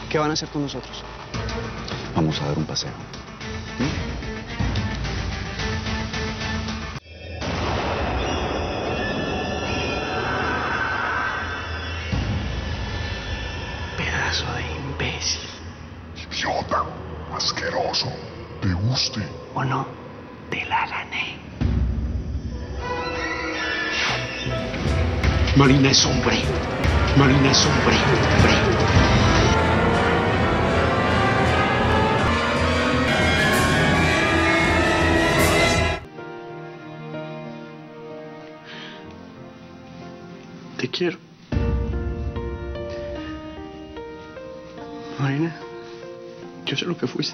¿Qué van a hacer con nosotros? Vamos a dar un paseo. Pedazo de imbécil. Idiota, asqueroso, te guste ¿O no? Te la gané. Marina es hombre. Marina es hombre. Te quiero. Marina, yo sé lo que fuiste.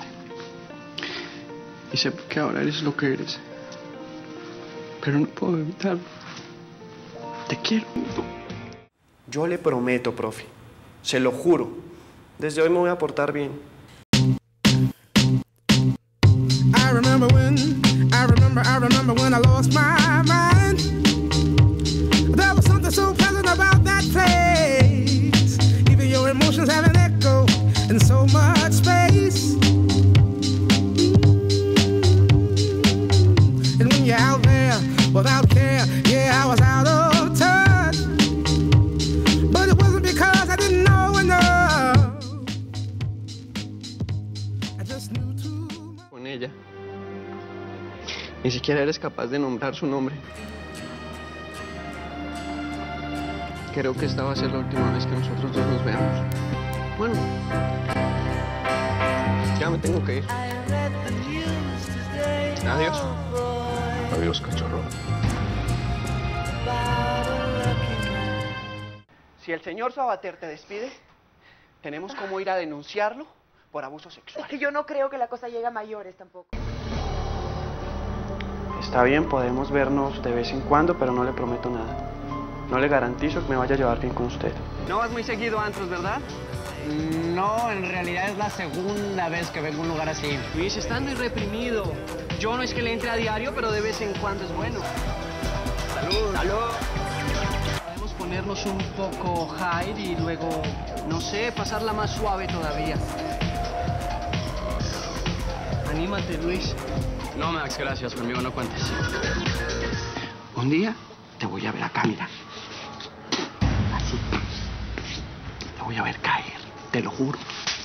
Y sé que ahora eres lo que eres. Pero no puedo evitarlo. Te quiero. Yo le prometo, profe. Se lo juro. Desde hoy me voy a portar bien. I remember when I lost my mind. There was something so pleasant about that place. Even your emotions have an echo in so much space. And when you're out there without care, yeah, I was out of touch. But it wasn't because I didn't know enough. I just knew too much. Con ella. Ni siquiera eres capaz de nombrar su nombre. Creo que esta va a ser la última vez que nosotros dos nos veamos. Bueno, ya me tengo que ir. Adiós. Adiós, cachorro. Si el señor Sabater te despide, tenemos cómo ir a denunciarlo por abuso sexual. Es que yo no creo que la cosa llegue a mayores tampoco. Está bien, podemos vernos de vez en cuando, pero no le prometo nada. No le garantizo que me vaya a llevar bien con usted. No vas muy seguido antes, ¿verdad? No, en realidad es la segunda vez que vengo a un lugar así. Luis, estás muy reprimido. Yo no es que le entre a diario, pero de vez en cuando es bueno. Salud. Salud. Podemos ponernos un poco high y luego, no sé, pasarla más suave todavía. Anímate, Luis. No, Max, gracias. Conmigo no cuentes. Un día te voy a ver acá, mira. Así. Te voy a ver caer, te lo juro.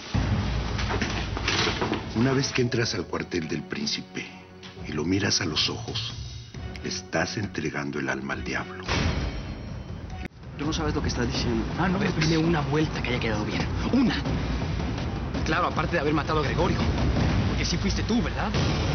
Una vez que entras al cuartel del príncipe y lo miras a los ojos, le estás entregando el alma al diablo. Tú no sabes lo que estás diciendo. Ah, no, dime una vuelta que haya quedado bien. ¡Una! Claro, aparte de haber matado a Gregorio. Porque sí fuiste tú, ¿verdad?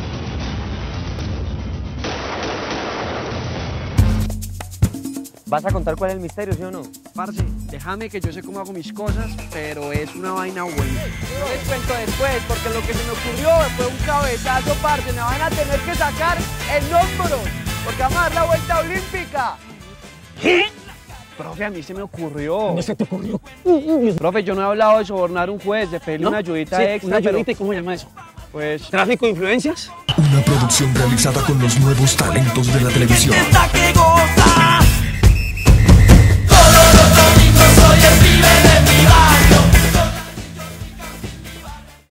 ¿Vas a contar cuál es el misterio, sí o no? Parce, déjame que yo sé cómo hago mis cosas, pero es una vaina buena. Yo les cuento después, porque lo que se me ocurrió fue un cabezazo, parce. Me van a tener que sacar en hombros, porque vamos a dar la vuelta olímpica. ¿Qué? Profe, a mí se me ocurrió. ¿No se te ocurrió? Profe, yo no he hablado de sobornar a un juez, de pedirle una ayudita extra. Una ayudita, pero, ¿cómo se llama eso? pues... ¿Tráfico de influencias? Una producción realizada con los nuevos talentos de la televisión. Que goza.